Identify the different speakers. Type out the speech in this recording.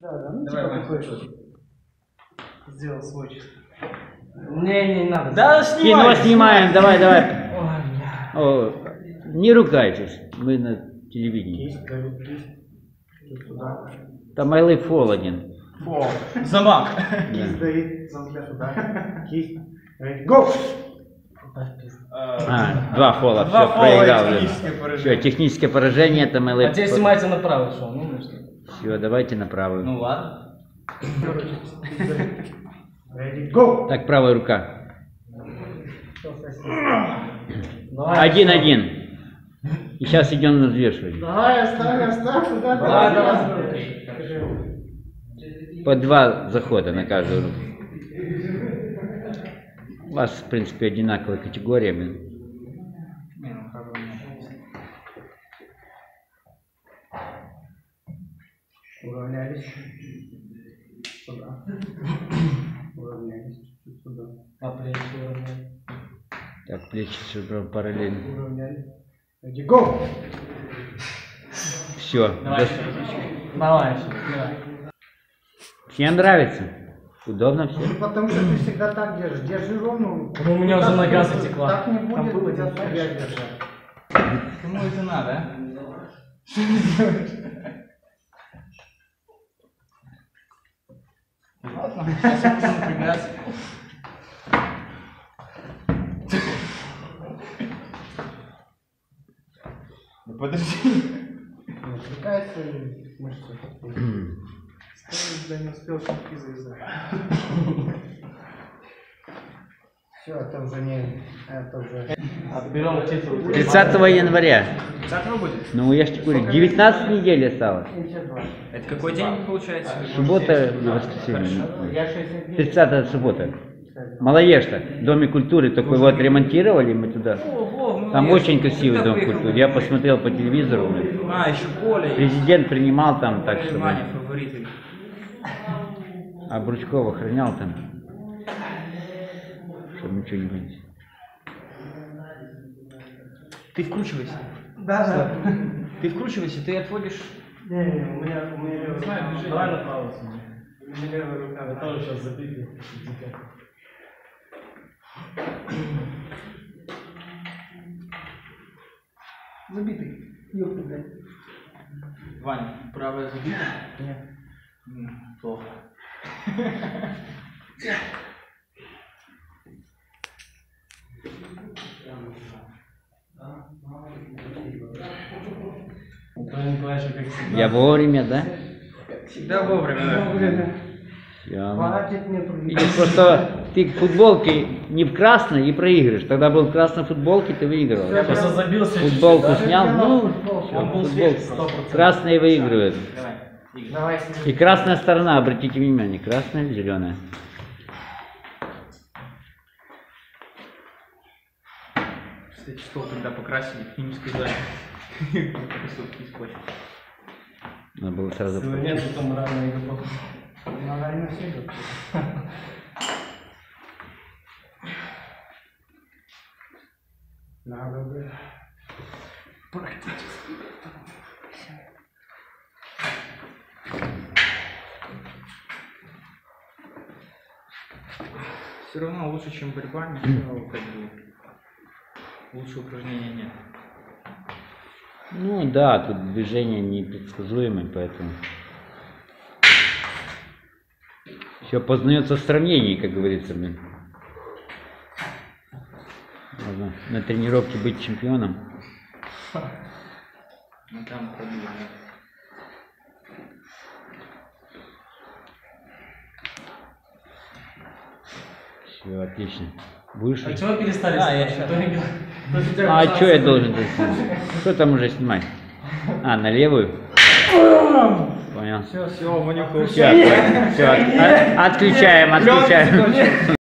Speaker 1: Да, ну
Speaker 2: Давай,
Speaker 1: типа такой сделал свой. Не надо.
Speaker 2: Да,
Speaker 3: Кино снимаем, давай.
Speaker 1: Ой,
Speaker 3: О, не ругайтесь, мы на телевидении.
Speaker 1: кисть, кисть туда.
Speaker 3: Там Айлы фол один.
Speaker 1: Фол.
Speaker 2: Замок.
Speaker 1: Кисть дает, замка туда. Кисть. Го!
Speaker 3: Два фола,
Speaker 2: Два
Speaker 3: все,
Speaker 2: фола,
Speaker 3: проиграл.
Speaker 2: техническое поражение.
Speaker 3: Все, техническое поражение, там Айлы.
Speaker 1: А теперь снимайте направо, что? Ну, что?
Speaker 3: Все, давайте на правую.
Speaker 2: Ну ладно.
Speaker 1: Ready, go!
Speaker 3: Так, правая рука.
Speaker 1: Давай,
Speaker 3: 1-1. И сейчас идем на взвешивание.
Speaker 1: Давай, оставь, куда ты?
Speaker 2: Давай.
Speaker 3: По 2 захода на каждую руку. У вас, в принципе, одинаковая категория.
Speaker 1: Уравнялись. Сюда. Уравнялись. Чуть-чуть сюда. А плечи уравнялись.
Speaker 3: Так, плечи все параллельно.
Speaker 1: Уравнялись. Ready, go!
Speaker 3: Все.
Speaker 2: Давай.
Speaker 1: Давай.
Speaker 3: Всем нравится? Удобно все?
Speaker 1: Ну, потому что ты всегда так держишь. Держи ровно.
Speaker 4: Ну, у меня уже нога затекла.
Speaker 1: Так не будет, у тебя я держать.
Speaker 2: Кому это надо, а? Ладно, сейчас я буду напрягаться. Ну подожди.
Speaker 1: Не отвлекайся, мышцы. Да не успел шутки завязать. Все, это уже не... Это уже...
Speaker 4: Отберем титул.
Speaker 3: 30 января.
Speaker 2: 30 будет?
Speaker 3: Ну, я же тебе говорю, 19 недель осталось.
Speaker 2: Это какой день получается?
Speaker 3: Суббота и воскресенье.
Speaker 1: Я 6 дней.
Speaker 3: 30 суббота. Малоежта. В Доме культуры только вот ремонтировали мы туда. Там очень красивый Дом культуры. Я посмотрел по телевизору.
Speaker 2: А, еще Коля.
Speaker 3: Президент принимал там, так что...
Speaker 2: Внимание, фавориты.
Speaker 3: А Бручков охранял там. Чтобы ничего не вынести.
Speaker 2: Ты вкручивайся.
Speaker 1: Да.
Speaker 2: Ты вкручивайся, ты отводишь.
Speaker 1: Не, у меня левая рука.
Speaker 4: Давай направо снимай.
Speaker 1: У меня левая рука.
Speaker 4: Я тоже сейчас забегаю.
Speaker 1: Забитый. Ёпта, блядь.
Speaker 2: Ваня, правая забита?
Speaker 1: Нет.
Speaker 2: Плохо.
Speaker 3: Я вовремя, да?
Speaker 2: Всегда вовремя.
Speaker 3: Всё.
Speaker 1: Хватит мне тут.
Speaker 3: Видишь, просто ты в футболке не в красной и проигрываешь. Тогда был в красной футболке, ты выигрывал.
Speaker 4: Я просто забился
Speaker 3: Футболку
Speaker 4: чуть-чуть, да?
Speaker 3: снял, ну,
Speaker 4: Он был
Speaker 3: футболку.
Speaker 4: свежий, 100%.
Speaker 3: Красные выигрывают.
Speaker 2: Давай. Игорь.
Speaker 1: Давай,
Speaker 3: И красная сторона, обратите внимание, красная или зеленая.
Speaker 2: Кстати, стол тогда покрасили, к ним сказали. Красотки испортили.
Speaker 3: Надо было сразу...
Speaker 4: Нет, потом рано играл.
Speaker 1: надо не сидеть. Надо бы.
Speaker 2: Все равно лучше, чем борьба, ничего, как бы, лучше упражнения нет.
Speaker 3: Ну да, тут движение непредсказуемое, поэтому... Все познается в сравнении, как говорится, блин. Можно на тренировке быть чемпионом.
Speaker 2: Ну там проблема.
Speaker 3: Все, отлично. Будешь?
Speaker 4: А чего перестали
Speaker 2: Да, я
Speaker 4: снимать?
Speaker 2: сейчас-
Speaker 3: А что я должен здесь снимать? Что там уже снимать? А, на левую? Понял.
Speaker 2: Все, Ванюха,
Speaker 3: Все, отключаем.